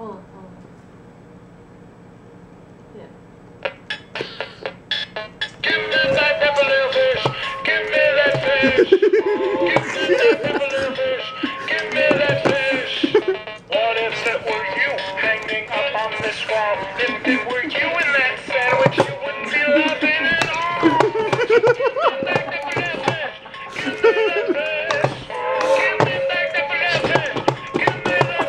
hold on. Yeah. Give me that little fish. Give me that fish. Give me that little fish. Give me that fish. What if it were you hanging up on this wall? If it were you in that sandwich, you wouldn't be laughing at all. Give me back the little fish. Give me that fish. Give me back the little fish. Give me that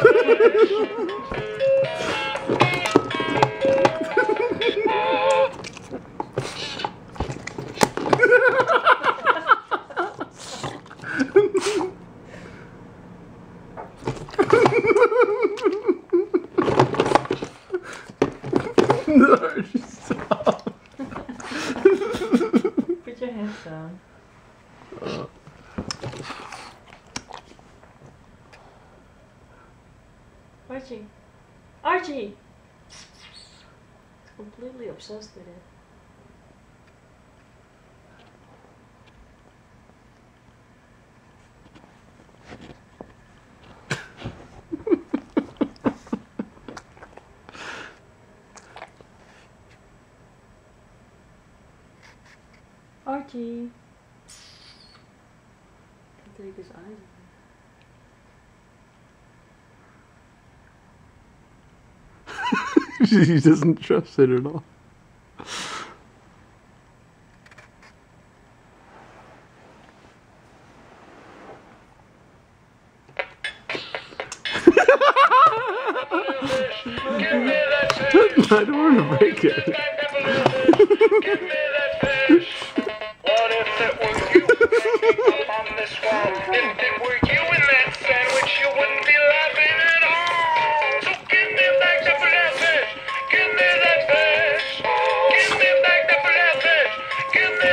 No, stop. Put your hands down. Archie! Archie! It's completely obsessed with it. Archie! Can't take his eyes away. She doesn't trust it at all. I don't want to break it. Give me that fish. What if it were you hanging up on this wall? If it were you in that sandwich, you wouldn't be laughing at all. So give me back the little fish. Give me that fish. Give me back the little fish. Give me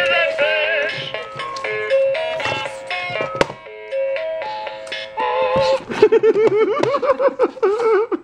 that fish.